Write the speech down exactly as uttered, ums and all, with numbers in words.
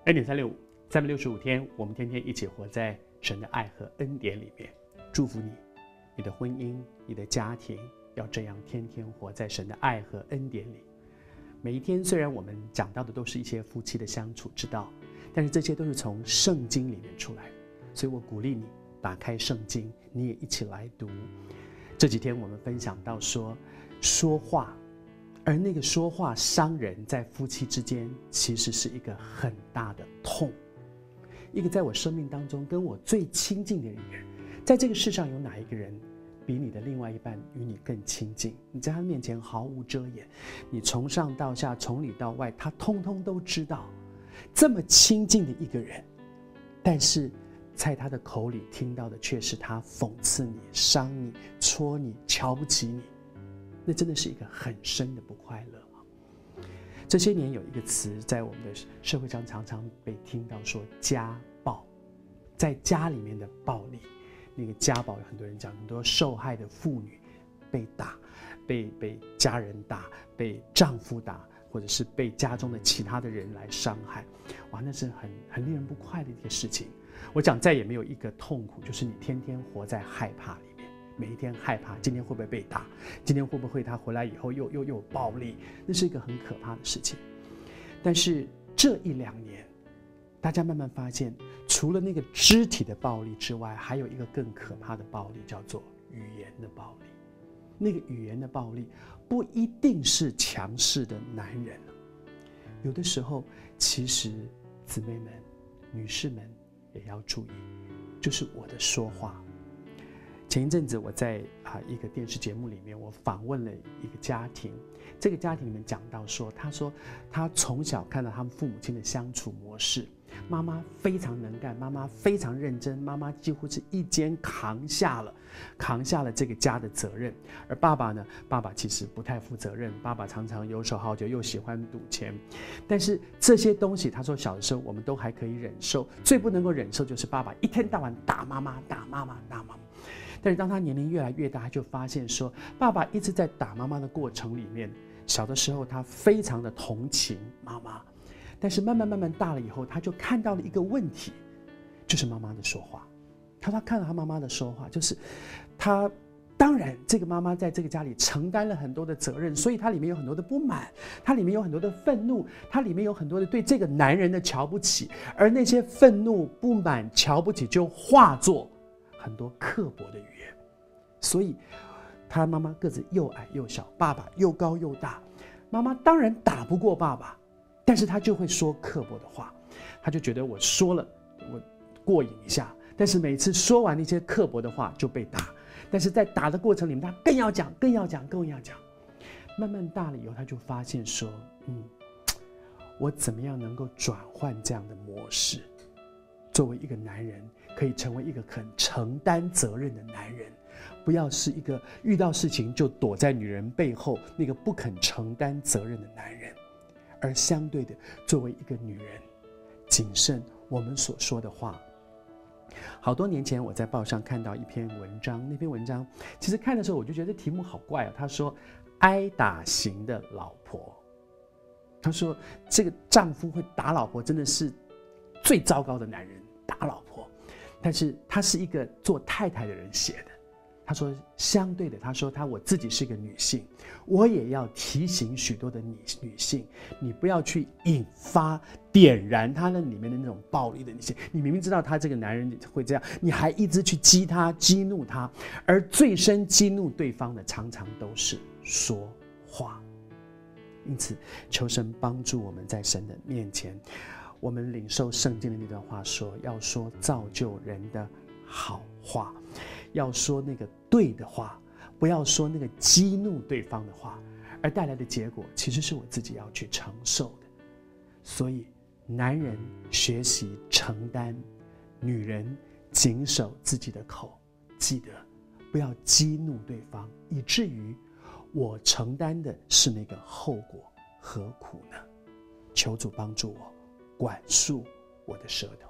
恩典三六五，三百六十五天，我们天天一起活在神的爱和恩典里面。祝福你，你的婚姻，你的家庭，要这样天天活在神的爱和恩典里。每一天，虽然我们讲到的都是一些夫妻的相处之道，但是这些都是从圣经里面出来的。所以我鼓励你打开圣经，你也一起来读。这几天我们分享到说，说话，而那个说话伤人，在夫妻之间其实是一个很大的痛。一个在我生命当中跟我最亲近的人，在这个世上有哪一个人比你的另外一半与你更亲近？你在他面前毫无遮掩，你从上到下，从里到外，他通通都知道。这么亲近的一个人，但是在他的口里听到的却是他讽刺你、伤你、戳你、瞧不起你，那真的是一个很深的不快乐。这些年有一个词在我们的社会上常常被听到，说家暴，在家里面的暴力。那个家暴有很多人讲，很多受害的妇女被打，被被家人打，被丈夫打，或者是被家中的其他的人来伤害。哇，那是很很令人不快的一个事情。我讲再也没有一个痛苦，就是你天天活在害怕里面，每一天害怕今天会不会被打，今天会不会他回来以后又又又有暴力，那是一个很可怕的事情。但是这一两年，大家慢慢发现，除了那个肢体的暴力之外，还有一个更可怕的暴力，叫做语言的暴力。那个语言的暴力不一定是强势的男人，有的时候其实姊妹们、女士们也要注意，就是我的说话。前一阵子我在啊一个电视节目里面，我访问了一个家庭，这个家庭里面讲到说，他说他从小看到他们父母亲的相处模式，妈妈非常能干，妈妈非常认真，妈妈几乎是一肩扛下了扛下了这个家的责任。而爸爸呢，爸爸其实不太负责任，爸爸常常游手好闲，又喜欢赌钱。但是这些东西，他说小的时候我们都还可以忍受，最不能够忍受就是爸爸一天到晚打妈妈，打妈妈，打妈妈。但是当他年龄越来越大，他就发现说，爸爸一直在打妈妈的过程里面，小的时候他非常的同情妈妈，但是慢慢慢慢大了以后，他就看到了一个问题，就是妈妈的说话。他他看到他妈妈的说话，就是他当然这个妈妈在这个家里承担了很多的责任，所以他里面有很多的不满，他里面有很多的愤怒，他里面有很多的对这个男人的瞧不起，而那些愤怒、不满、瞧不起就化作很多刻薄的语言。所以他妈妈个子又矮又小，爸爸又高又大，妈妈当然打不过爸爸，但是他就会说刻薄的话。他就觉得我说了我过瘾一下，但是每次说完那些刻薄的话就被打，但是在打的过程里面他更要讲更要讲更要讲。慢慢大了以后，他就发现说，嗯，我怎么样能够转换这样的模式，作为一个男人可以成为一个肯承担责任的男人，不要是一个遇到事情就躲在女人背后那个不肯承担责任的男人，而相对的作为一个女人，谨慎我们所说的话。好多年前我在报上看到一篇文章，那篇文章其实看的时候我就觉得题目好怪哦。他说挨打型的老婆，他说这个丈夫会打老婆真的是最糟糕的男人，打老婆。但是他是一个做太太的人写的，他说相对的，他说他我自己是个女性，我也要提醒许多的女女性，你不要去引发点燃他那里面的那种暴力的那些，你明明知道他这个男人会这样，你还一直去激他激怒他，而最深激怒对方的常常都是说话。因此求神帮助我们在神的面前，我们领受圣经的那段话说，要说造就人的好话，要说那个对的话，不要说那个激怒对方的话，而带来的结果其实是我自己要去承受的。所以男人学习承担，女人谨守自己的口，记得不要激怒对方，以至于我承担的是那个后果，何苦呢？求主帮助我管束我的舌头。